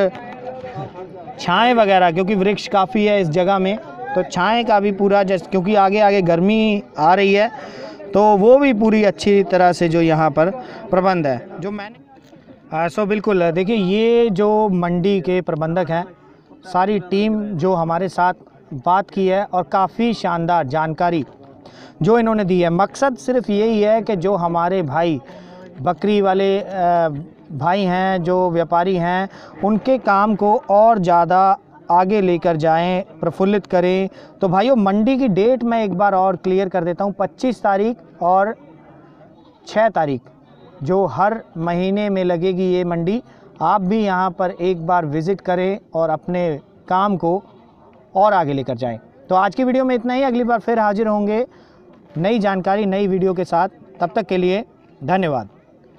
छाएँ वगैरह क्योंकि वृक्ष काफ़ी है इस जगह में, तो छाएँ का भी पूरा जैसे क्योंकि आगे आगे गर्मी आ रही है तो वो भी पूरी अच्छी तरह से जो यहाँ पर प्रबंध है। जो मैंने आ, सो बिल्कुल देखिए ये जो मंडी के प्रबंधक हैं सारी टीम जो हमारे साथ बात की है और काफ़ी शानदार जानकारी जो इन्होंने दी है। मकसद सिर्फ यही है कि जो हमारे भाई बकरी वाले भाई हैं, जो व्यापारी हैं, उनके काम को और ज़्यादा आगे लेकर जाएं, प्रफुल्लित करें। तो भाइयों मंडी की डेट मैं एक बार और क्लियर कर देता हूं, पच्चीस तारीख और छः तारीख जो हर महीने में लगेगी ये मंडी। आप भी यहाँ पर एक बार विज़िट करें और अपने काम को और आगे लेकर जाएं। तो आज की वीडियो में इतना ही, अगली बार फिर हाजिर होंगे नई जानकारी नई वीडियो के साथ। तब तक के लिए धन्यवाद।